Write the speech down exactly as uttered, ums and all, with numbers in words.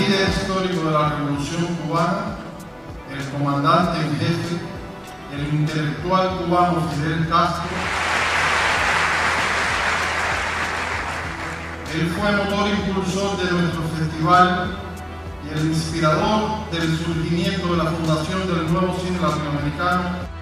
líder histórico de la Revolución Cubana, el comandante en jefe, el intelectual cubano Fidel Castro. Él fue motor impulsor de nuestro festival y el inspirador del surgimiento de la fundación del nuevo cine latinoamericano.